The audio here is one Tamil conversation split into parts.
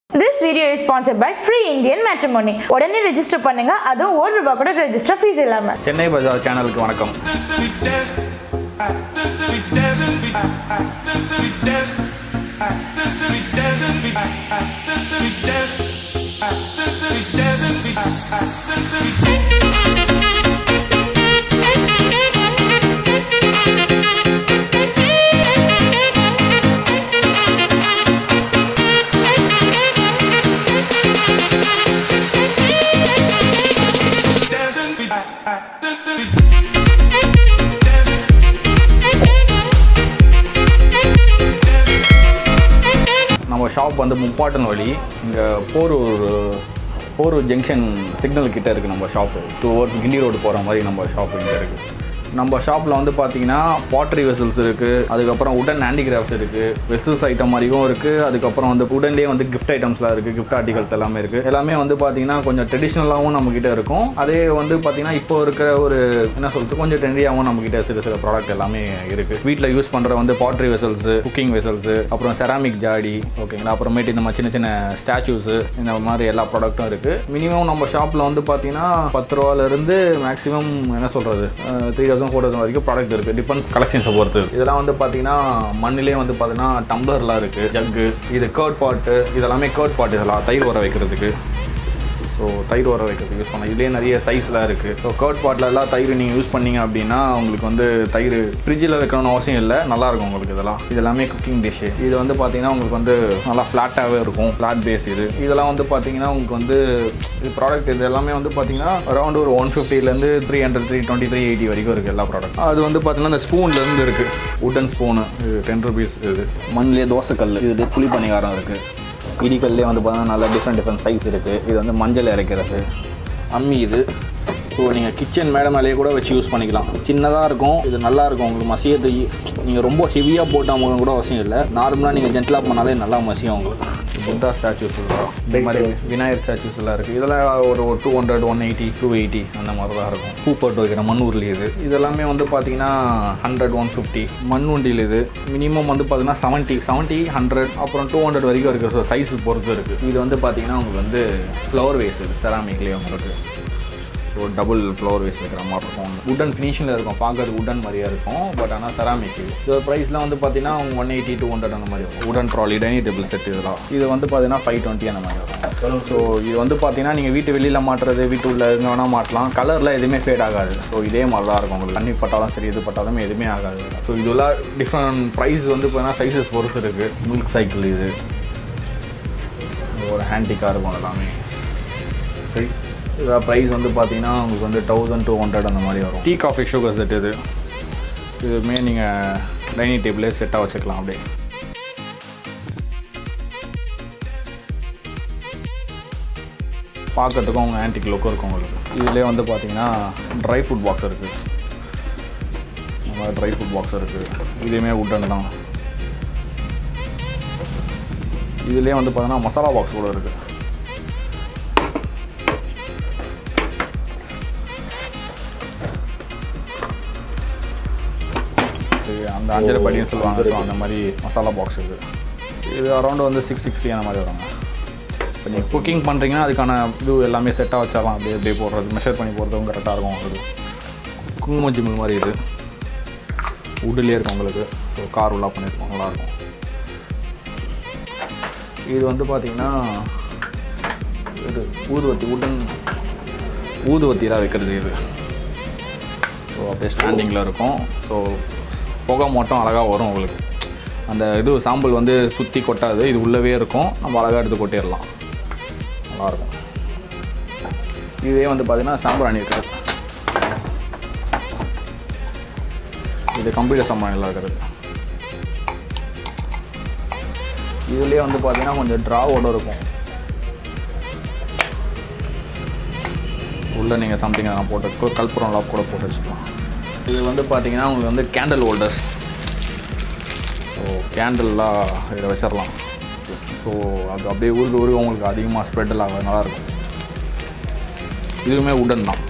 This video is sponsored by Free Indian Matrimony. உடனே ரெஜிஸ்டர் பண்ணுங்க. அதுவும் ₹1 கூட ரெஜிஸ்டர் ஃபீஸ் இல்லாம. சென்னை பஜார் சேனலுக்கு வணக்கம். நம்ம ஷாப் வந்து முப்பாட்டன் வழி இங்கே போரூர் ஜங்ஷன் சிக்னல் கிட்டே இருக்குது நம்ம ஷாப்பு. டுவர்ட்ஸ் கிண்டி ரோடு போகிற மாதிரி நம்ம ஷாப்பு இங்கே இருக்குது. நம்ம ஷாப்பில் வந்து பார்த்தீங்கன்னா பாட்ரி வெசல்ஸ் இருக்குது, அதுக்கப்புறம் உடன் ஹேண்டிகிராஃப்ட்ஸ் இருக்குது, வெசல்ஸ் ஐட்டம் மாதிரியும் இருக்குது, அதுக்கப்புறம் வந்து உடன்லேயே வந்து கிஃப்ட் ஐட்டம்ஸ்லாம் இருக்குது, கிஃப்ட் ஆர்டிகல்ஸ் எல்லாமே இருக்குது. எல்லாமே வந்து பார்த்தீங்கன்னா கொஞ்சம் ட்ரெடிஷ்னலாகவும் நம்மக்கிட்ட இருக்கும். அதே வந்து பார்த்தீங்கன்னா இப்போ இருக்கிற ஒரு என்ன சொல்கிறது கொஞ்சம் ட்ரெண்டியாகவும் நம்மக்கிட்ட சில ப்ராடக்ட் எல்லாமே இருக்குது. வீட்டில் யூஸ் பண்ணுற வந்து பாட்ரி வெசல்ஸு, குக்கிங் வெசல்ஸு, அப்புறம் செராமிக் ஜாடி, ஓகேங்களா, அப்புறமேட்டு இந்த மாதிரி சின்ன ஸ்டாச்சூஸு, இந்த மாதிரி எல்லா ப்ராடக்ட்டும் இருக்குது. மினிமம் நம்ம ஷாப்பில் வந்து பார்த்தீங்கன்னா ₹10 மேக்ஸிமம் என்ன சொல்கிறது 3000-4000 வரைக்கும் ப்ராடக்ட் இருக்குது. டிபெண்ட்ஸ் கலெக்ஷன்ஸை பொறுத்து. இதெல்லாம் வந்து பார்த்தீங்கன்னா மண்ணிலே வந்து பார்த்தீங்கன்னா டம்ளர்லாம் இருக்குது, ஜக்கு, இது கர்ட் பாட்டு, இதெல்லாமே கர்ட் பாட்டு, இதெல்லாம் தயிர் வர வைக்கிறதுக்கு. ஸோ தயிர் வர வைக்கிறதுக்கு யூஸ் பண்ணலாம். இதுலேயே நிறைய சைஸ்லாம் இருக்குது. ஸோ கர்ட் பாட்டில் எல்லாம் தயிர் நீங்கள் யூஸ் பண்ணிங்க அப்படின்னா உங்களுக்கு வந்து தயிர் ஃப்ரிட்ஜில் வைக்கணும்னு அவசியம் இல்லை, நல்லாயிருக்கும் உங்களுக்கு. இதெல்லாமே குக்கிங் டிஷ்ஷு. இது வந்து பார்த்தீங்கன்னா உங்களுக்கு வந்து நல்லா ஃப்ளாட்டாகவே இருக்கும், ஃப்ளாட் பேஸ். இதெல்லாம் வந்து பார்த்தீங்கன்னா உங்களுக்கு வந்து இது ப்ராடக்ட் இது எல்லாமே வந்து பார்த்தீங்கன்னா அரௌண்ட் ஒரு 150லேருந்து 300, 320, 380 வரைக்கும் இருக்குது எல்லா ப்ராடக்ட். அது வந்து பார்த்தீங்கன்னா இந்த ஸ்பூன்லேருந்து இருக்குது. உட்டன் ஸ்பூனு இது ₹10 இது. மண்ணிலே தோசைக்கல், இது புளி பணிகாரம் இருக்குது. இடிக்கல்லே வந்து பார்த்தீங்கன்னா நல்லா டிஃப்ரெண்ட் சைஸ் இருக்குது. இது வந்து மஞ்சள் இறைக்கிறது அம்மி. இது ஸோ நீங்கள் கிச்சன் மேலேயே கூட வச்சு யூஸ் பண்ணிக்கலாம். சின்னதாக இருக்கும், இது நல்லாயிருக்கும். உங்களுக்கு மசியது நீங்கள் ரொம்ப ஹெவியாக போட்டால் கூட அவசியம் இல்லை. நார்மலாக நீங்கள் ஜென்டலாக பண்ணாலே நல்லா மசியும் உங்களுக்கு. புத்தா ஸ்டாச்சூஸ் எல்லாம் இந்த மாதிரி விநாயகர் ஸ்டாச்சூஸ் எல்லாம் இருக்குது. இதெல்லாம் ஒரு 200, 180, 280 அந்த மாதிரி தான் இருக்கும். பூ போட்டு வைக்கிற மண் உருளி இதெல்லாமே வந்து பார்த்தீங்கன்னா 100, 150 மண் உண்டியில். இது மினிமம் வந்து பார்த்தீங்கன்னா 70, 100 அப்புறம் 200 வரைக்கும் இருக்குது. ஸோ சைஸ் பொறுத்து இருக்குது. இது வந்து பார்த்தீங்கன்னா உங்களுக்கு வந்து ஃப்ளவர் வேஸ், இது செராமிக்லேயே உங்களுக்கு ஒரு டபுள் ஃப்ளவர் வேஸ் வைக்கிற மாதிரி இருக்கும். உடன் ஃபினிஷிங்கில் இருக்கும், பார்க்கறதுக்கு உடன் மாதிரியே இருக்கும். பட் ஆனால் செராமிக். இதோட ப்ரைஸ்லாம் வந்து பார்த்தீங்கன்னா 180, 200 அந்த மாதிரி இருக்கும். உடன் ட்ராலி, டைனிங் டேபிள் செட் இதெல்லாம். இது வந்து பார்த்தீங்கன்னா 520 அந்த மாதிரி இருக்கும். ஸோ இது வந்து பார்த்தீங்கன்னா நீங்கள் வீட்டு வெளியில் மாட்டுறது, வீட்டு உள்ள எங்கே வேணால் மாட்டலாம். கலரில் எதுவுமே ஃபேட் ஆகாது. ஸோ இதே மாதிரி தான் இருக்கும் உங்களுக்கு. தண்ணி பட்டாலும் சரி, இது பட்டாலுமே எதுவுமே ஆகாது. ஸோ இதெல்லாம் டிஃப்ரெண்ட் ப்ரைஸ் வந்து பார்த்தீங்கன்னா சைஸஸ் பொறுத்து இருக்குது. மில்க் சைக்கிள் இது ஒரு ஹேண்டிக்காக இருக்கும். எல்லாமே சைஸ் இதோட ப்ரைஸ் வந்து பார்த்தீங்கன்னா உங்களுக்கு வந்து 1200 அந்த மாதிரி வரும். டீ காஃபி சுகர் செட் இதுவுமே நீங்கள் டைனிங் டேபிளே செட்டாக வச்சுக்கலாம். அப்படியே பார்க்கறதுக்கும் அவங்க ஆன்டிக் லுக்கும் இருக்கும் உங்களுக்கு. இதிலே வந்து பார்த்தீங்கன்னா ட்ரை ஃப்ரூட் பாக்ஸ் இருக்குது. இந்த மாதிரி ட்ரை ஃப்ரூட் பாக்ஸ் இருக்குது. இதுவுமே உட்டன் தான். இதுலேயே வந்து பார்த்தீங்கன்னா மசாலா பாக்ஸ் கூட இருக்குது. அந்த அஞ்சரை படின்னு சொல்லுவாங்க. ஸோ அந்த மாதிரி மசாலா பாக்ஸ் இருக்குது. இது அரௌண்ட் வந்து 660 அந்த மாதிரி வருவாங்க. இப்போ நீங்கள் குக்கிங் பண்ணுறீங்கன்னா அதுக்கான இது எல்லாமே செட்டாக வச்சிடலாம். அப்படியே போடுறது, மெஷர் பண்ணி போடுறதும் கரெக்டாக இருக்கும் உங்களுக்கு. குங்கும ஜிம்மில் மாதிரி இது உட்லேயே இருக்கும் உங்களுக்கு. ஸோ கார் உள்ளா பண்ணியிருக்கோம், நல்லாயிருக்கும். இது வந்து பார்த்திங்கன்னா இது ஊதுவத்தி, உடன் ஊதுவத்திலாம் வைக்கிறது இது. ஸோ அப்படியே ஸ்டாண்டிங்கில் இருக்கும். ஸோ புகை மட்டும் அழகாக வரும் உங்களுக்கு. அந்த இது சாம்பல் வந்து சுற்றி கொட்டாது, இது உள்ளவே இருக்கும். நம்ம அழகாக எடுத்து கொட்டிடலாம், நல்லாயிருக்கும். இதே வந்து பார்த்திங்கன்னா சாம்பிராணி இருக்குது. இது கம்ப்யூட்டர் சாம்பிராணியில் இருக்கிறது. இதுலேயே வந்து பார்த்திங்கன்னா கொஞ்சம் ட்ராவோடு இருக்கும். உள்ளே நீங்கள் சம்திங் நான் போட்டு கல்புரம் லாக் கூட போட்டு வச்சுக்கலாம். இது வந்து பார்த்தீங்கன்னா உங்களுக்கு வந்து கேண்டில் ஹோல்டர்ஸ். ஸோ கேண்டில்லாம் இதில் வச்சிடலாம். ஸோ அது அப்படியே உருகு உங்களுக்கு அதிகமாக ஸ்ப்ரெட்டில் ஆக நல்லாயிருக்கும். இதுவுமே உடன் தான்.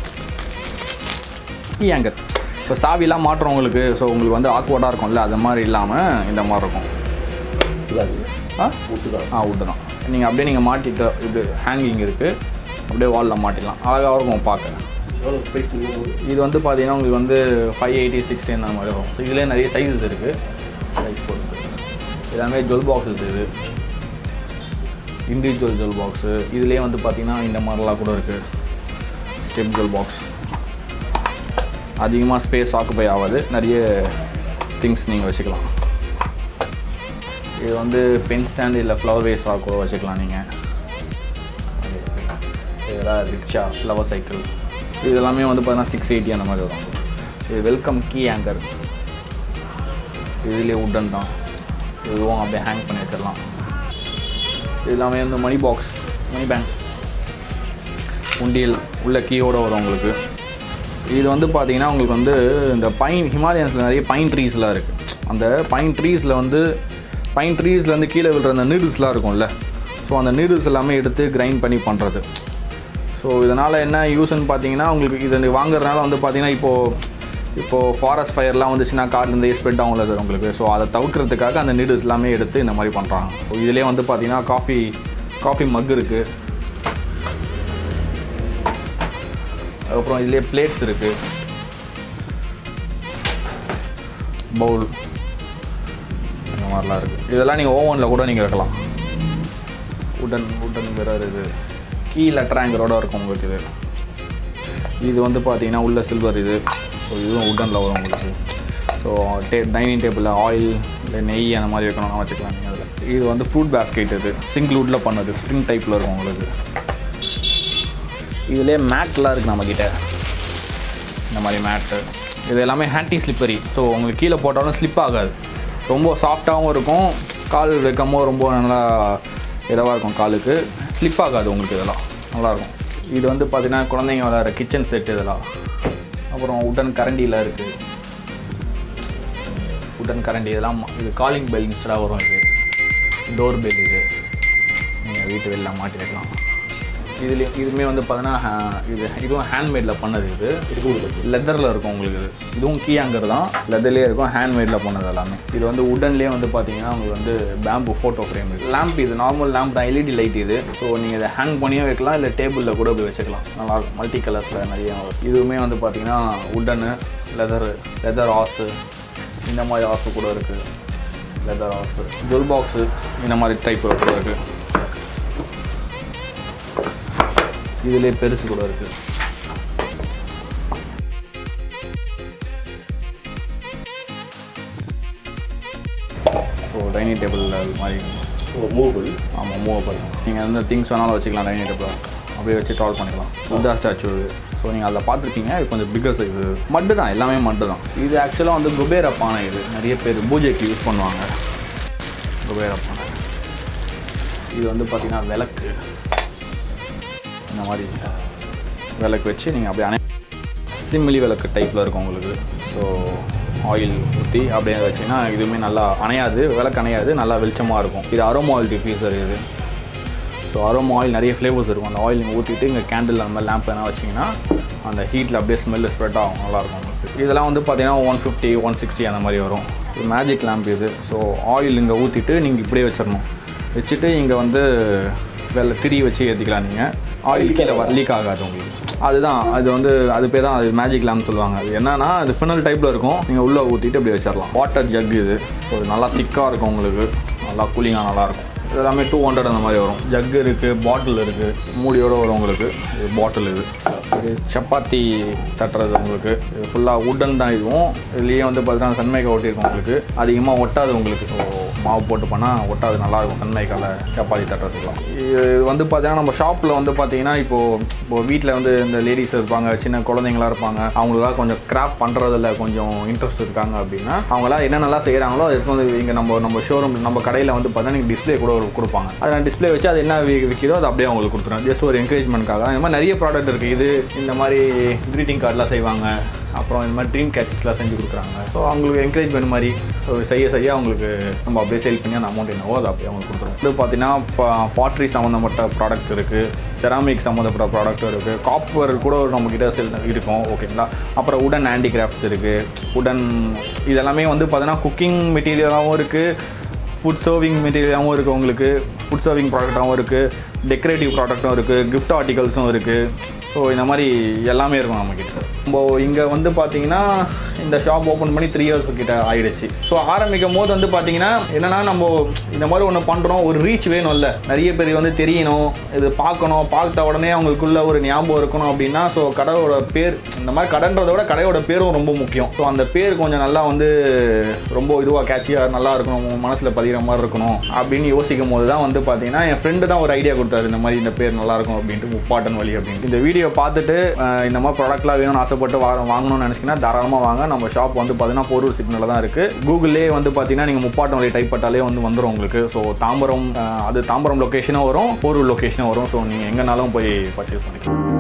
ஏங்க இப்போ சாவிலாம் மாட்டுறவங்களுக்கு ஸோ உங்களுக்கு வந்து ஆக்வர்டாக இருக்கும்ல, அது மாதிரி இல்லாமல் இந்த மாதிரி இருக்கும். வுட்டு தான். நீங்கள் அப்படியே நீங்கள் மாட்டிட்டு இது ஹேங்கிங் இருக்குது, அப்படியே வாலில் மாட்டிடலாம், அழகாக இருக்கும் பார்க்க. இது வந்து பார்த்தீங்கன்னா உங்களுக்கு வந்து 580, 60 அந்த மாதிரி வரும். ஸோ இதிலே நிறைய சைஸஸ் இருக்குது, சைஸ் போட்டு எல்லாமே ஜுவல் பாக்ஸஸ். இது இண்டிவிஜுவல் ஜுவல் பாக்ஸு. இதுலேயே வந்து பார்த்திங்கன்னா இந்த மாதிரிலாம் கூட இருக்குது, ஸ்டெப் ஜுவல் பாக்ஸ். அதிகமாக ஸ்பேஸ் ஆக்குப்பை ஆகாது, நிறைய திங்ஸ் நீங்கள் வச்சுக்கலாம். இது வந்து பென் ஸ்டாண்ட் இல்லை ஃப்ளவர் வேஸ் கூட வச்சுக்கலாம் நீங்கள். இதெல்லாம் ரிக்ஷா, ஃப்ளவர் சைக்கிள், இது எல்லாமே வந்து பார்த்தீங்கன்னா 680 அந்த மாதிரி வரும். இது வெல்கம் கீ ஹேங்கர், இதுலேயே உட்டன் தான், இதுவும் அப்படியே ஹேங் பண்ணி வச்சிடலாம். இது எல்லாமே வந்து மணி பாக்ஸ், மணி பேங்க், உண்டியல் உள்ள கீயோடு வரும் உங்களுக்கு. இது வந்து பார்த்திங்கன்னா உங்களுக்கு வந்து இந்த பைன் ஹிமாலயன்ஸில் நிறைய பைன் ட்ரீஸ்லாம் இருக்குது. அந்த பைன் ட்ரீஸ்லேருந்து கீழே விழுற அந்த நீடில்ஸ்லாம் இருக்கும்ல, ஸோ அந்த நீடில்ஸ் எல்லாமே எடுத்து கிரைண்ட் பண்ணி பண்ணுறது. ஸோ இதனால் என்ன யூஸ்ன்னு பார்த்தீங்கன்னா உங்களுக்கு இது வாங்குறதுனால வந்து பார்த்திங்கன்னா இப்போது ஃபாரஸ்ட் ஃபயர்லாம் வந்துச்சுன்னா கார்லேருந்து ஸ்ப்ரெட் ஆகும்ல சார் உங்களுக்கு. ஸோ அதை தவிர்க்கிறதுக்காக அந்த நீடில்ஸ் எல்லாமே எடுத்து இந்த மாதிரி பண்ணுறாங்க. ஸோ இதிலே வந்து பார்த்திங்கன்னா காஃபி மக் இருக்குது, அதுக்கப்புறம் இதிலே பிளேட்ஸ் இருக்குது, பவுல், இந்த மாதிரிலாம் இருக்குது. இதெல்லாம் நீங்கள் ஓவனில் கூட நீங்கள் வைக்கலாம். உட்டன் மிரர், இது கீ லெட்டராங்கரோட இருக்கும் உங்களுக்கு. இது வந்து பார்த்தீங்கன்னா உள்ள சில்வர் இது. ஸோ இதுவும் உட்டனில் வரும் உங்களுக்கு. ஸோ டைனிங் டேபிளில் ஆயில் இல்லை நெய் அந்த மாதிரி வைக்கணும்னா வச்சுக்கலாம் நீங்கள் அதில். இது வந்து ஃப்ரூட் பேஸ்கெட், இது சிங்கிள் வுட்டில் பண்ணது, ஸ்ப்ரிங் டைப்பில் இருக்கும் உங்களுக்கு. இதிலே மேட்லாம் இருக்குது நம்மக்கிட்ட, இந்த மாதிரி மேட்டு. இது எல்லாமே ஹேண்டி ஸ்லிப்பரி. ஸோ உங்களுக்கு கீழே போட்டாலும் ஸ்லிப் ஆகாது, ரொம்ப சாஃப்டாகவும் இருக்கும், கால் வைக்கமோ ரொம்ப நல்லா இதவாக இருக்கும், காலுக்கு ஸ்லிப் ஆகாது உங்களுக்கு. இதெல்லாம் நல்லாயிருக்கும். இது வந்து பார்த்திங்கன்னா குழந்தைங்க விளையாடுற கிச்சன் செட் இதெல்லாம். அப்புறம் உட்டன் கரண்டியில் இருக்குது, உட்டன் கரண்டி இதெல்லாம். இது காலிங் பெல் இன்ஸ்டடாக வரும், இது டோர் பெல். இது நீங்கள் வீட்டு வெளியில் மாட்டி வைக்கலாம். இதுவுமே வந்து பார்த்தீங்கன்னா இதுவும் ஹேண்ட்மேடில் பண்ணது. இது லெதரில் இருக்கும் உங்களுக்கு. இதுவும் கீ ஹேங்கர் தான், லெதர்லேயே இருக்கும், ஹேண்ட்மேடில் பண்ணது எல்லாமே. இது வந்து உடன்லேயே வந்து பார்த்தீங்கன்னா உங்களுக்கு வந்து பேம்பு ஃபோட்டோ ஃப்ரேம். இது லேம்ப், இது நார்மல் லேம்ப் தான், எல்இடி லைட் இது. ஸோ நீங்கள் இதை ஹேங் பண்ணியும் வைக்கலாம், இல்லை டேபிளில் கூட போய் வச்சுக்கலாம், நல்லாயிருக்கும். மல்டி கலர்ஸில் நிறைய. இதுவுமே வந்து பார்த்தீங்கன்னா உட்டனு, லெதர் ஆஸு, இந்த மாதிரி ஆஸு கூட இருக்குது, லெதர் ஆஸு. ஜுவல் பாக்ஸு இந்த மாதிரி டைப் கூட இருக்குது. இதிலே பெருசு கூட இருக்குது. ஸோ டைனிங் டேபிள் மாதிரி மூவபிள். ஆமாம், மூவபிள். நீங்கள் வந்து திங்ஸ் வேணாலும் வச்சுக்கலாம் டைனிங் டேபிள், அப்படியே வச்சு ட்ராவல் பண்ணிக்கலாம். புத்தா ஸ்டாச்சு. ஸோ நீங்கள் அதில் பார்த்துருக்கீங்க, இது கொஞ்சம் பிக்கர் சைஸ். மட்டு தான், எல்லாமே மட்டு தான். இது ஆக்சுவலாக வந்து குபேர பானை. இது நிறைய பேர் பூஜைக்கு யூஸ் பண்ணுவாங்க, குபேர பானை. இது வந்து பார்த்திங்கன்னா விளக்கு, இந்த மாதிரி விளக்கு வச்சு நீங்கள் அப்படியே சிம்மிலி விளக்கு டைப்பில் இருக்கும் உங்களுக்கு. ஸோ ஆயில் ஊற்றி அப்படியே வச்சிங்கன்னா இதுவுமே நல்லா அணையாது, விளக்கு அணையாது, நல்லா வெளிச்சமாக இருக்கும். இது அரோமா ஆயில் டிஃப்யூசர் இது. ஸோ அரோமா ஆயில் நிறைய ஃப்ளேவர்ஸ் இருக்கும். அந்த ஆயில் நீங்கள் ஊற்றிட்டு இங்கே கேண்டில் அந்த மாதிரி லேம்ப் எதனா வச்சிங்கன்னா அந்த ஹீட்டில் அப்படியே ஸ்மெல்லு ஸ்ப்ரெட் ஆகும், நல்லாயிருக்கும் உங்களுக்கு. இதெல்லாம் வந்து பார்த்தீங்கன்னா 150, 160 அந்த மாதிரி வரும். இது மேஜிக் லேம்ப் இது. ஸோ ஆயில் இங்கே ஊற்றிட்டு நீங்கள் இப்படியே வச்சிடணும், வச்சுட்டு இங்கே வந்து திரி வச்சு ஏற்றிக்கலாம். நீங்கள் ஆயில் கீழே லீக் ஆகாது உங்களுக்கு. அதுதான் அது பேர் தான், அது மேஜிக் லேம்ப் சொல்லுவாங்க. அது என்னன்னா அது ஃபினல் டைப்பில் இருக்கும், நீங்கள் உள்ளே ஊற்றிட்டு அப்படியே வச்சிடலாம். வாட்டர் ஜக் இது. ஸோ இது நல்லா திக்காக இருக்கும் உங்களுக்கு, நல்லா கூலிங்காக நல்லாயிருக்கும். இது எல்லாமே 200 அந்த மாதிரி வரும். ஜக்கு இருக்குது, பாட்டில் இருக்குது, மூடியோடு வரும் உங்களுக்கு. இது பாட்டில். இது சப்பாத்தி தட்டுறது உங்களுக்கு. இது ஃபுல்லாக உட்டன் தான். இதுவும் இதுலேயே வந்து பார்த்தீங்கன்னா சன்மைக்கா ஒட்டியிருக்கும் உங்களுக்கு, அதிகமாக ஒட்டாது உங்களுக்கு. ஸோ மாவு போட்டு பண்ணால் ஒட்டாது, நல்லாயிருக்கும் சன்மைக்கால சப்பாத்தி தட்டுறதுக்குலாம். இது வந்து பார்த்தீங்கன்னா நம்ம ஷாப்பில் வந்து பார்த்தீங்கன்னா இப்போது வீட்டில் வந்து இந்த லேடிஸ் இருப்பாங்க, சின்ன குழந்தைங்களாம் இருப்பாங்க, அவங்களுக்காக கொஞ்சம் கிராஃப்ட் பண்ணுறதில்ல கொஞ்சம் இன்ட்ரெஸ்ட் இருக்காங்க அப்படின்னா அவங்களாம் என்னென்னலாம் செய்கிறாங்களோ அது எடுத்து வந்து இங்கே நம்ம ஷோரூம், நம்ம கடையில் வந்து பார்த்தீங்கன்னா நீங்கள் டிஸ்பிளே கூட கொடுப்பாங்க. அதை நான் டிஸ்பிளே வச்சு அது என்ன விற்கிதோ அது அப்படியே அவங்களுக்கு கொடுத்துருவேன், ஜஸ்ட் ஒரு என்கரேஜ்மெண்ட்காக. இந்த மாதிரி நிறைய ப்ராடக்ட் இருக்குது. இது இந்த மாதிரி க்ரீட்டிங் கார்டெலாம் செய்வாங்க, அப்புறம் இந்த மாதிரி ட்ரீம் கேட்சஸ்லாம் செஞ்சு கொடுக்குறாங்க. ஸோ அவங்களுக்கு என்கரேஜ்மெண்ட் மாதிரி ஸோ செய்ய அவங்களுக்கு நம்ம அப்படியே சேல் பண்ணி அந்த அமௌண்ட் என்னவோ அதை அப்படியே அவங்களுக்கு கொடுத்துருவோம். இது பார்த்தீங்கன்னா பாட்ரி சம்மந்தப்பட்ட ப்ராடக்ட் இருக்குது, செராமிக் சம்மந்தப்பட்ட ப்ராடக்ட்டும் இருக்குது, காப்பர் கூட நம்மக்கிட்ட சேல் இருக்கும், ஓகேங்களா. அப்புறம் உடன் ஹேண்டிகிராஃப்ட்ஸ் இருக்குது. உடன் இதெல்லாமே வந்து பார்த்தீங்கன்னா குக்கிங் மெட்டீரியலாகவும் இருக்குது, ஃபுட் சர்விங் மெட்டீரியலாகவும் இருக்குது, உங்களுக்கு ஃபுட் சர்விங் ப்ராடக்டாகவும் இருக்குது, டெக்கரேட்டிவ் ப்ராடக்ட்டும் இருக்குது, கிஃப்ட் ஆர்டிகல்ஸும் இருக்குது. ஸோ இந்த மாதிரி எல்லாமே இருக்கும் நம்மக்கிட்ட. நம்ம இங்கே வந்து பார்த்தீங்கன்னா இந்த ஷாப் ஓப்பன் பண்ணி 3 இயர்ஸ் கிட்ட ஆயிடுச்சு. ஸோ ஆரம்பிக்கும் போது வந்து பார்த்தீங்கன்னா என்னென்னா நம்ம இந்த மாதிரி ஒன்று பண்ணுறோம், ஒரு ரீச் வேணும்ல, நிறைய பேர் வந்து தெரியணும், இது பார்க்கணும், பார்த்த உடனே அவங்களுக்குள்ள ஒரு ஞாபகம் இருக்கணும் அப்படின்னா ஸோ கடையோட பேர், இந்த மாதிரி கடைன்றத விட கடையோட பேரும் ரொம்ப முக்கியம். ஸோ அந்த பேர் கொஞ்சம் நல்லா வந்து ரொம்ப இதுவாக கேட்சியாக நல்லா இருக்கணும், மனசில் பதிகிற மாதிரி இருக்கணும் அப்படின்னு யோசிக்கும் போது தான் வந்து பார்த்தீங்கன்னா என் ஃப்ரெண்டு தான் ஒரு ஐடியா கொடுத்தாரு, இந்த மாதிரி இந்த பேர் நல்லாயிருக்கும் அப்படின்ட்டு, முப்பாட்டன் வழி அப்படின்ட்டு. இந்த வீடியோ பார்த்துட்டு இந்த மாதிரி ப்ராடக்ட்லாம் வேணும்னு ஆசைப்பட்டு வாங்கணும்னு நினச்சிங்கன்னா தாராளமாக வாங்க. நம்ம ஷாப் வந்து பார்த்தீங்கன்னா போரூர் சிக்னலில் தான் இருக்குது. கூகுள்லேயே வந்து பார்த்தீங்கன்னா நீங்கள் முப்பாட்டன் வழி டைப் பண்ணாலே வந்து வந்துடும் உங்களுக்கு. ஸோ தாம்பரம் லொக்கேஷனும் வரும், போரூர் லொக்கேஷனும் வரும். ஸோ நீங்கள் எங்கேனாலும் போய் பர்ச்சேஸ் பண்ணிக்கலாம்.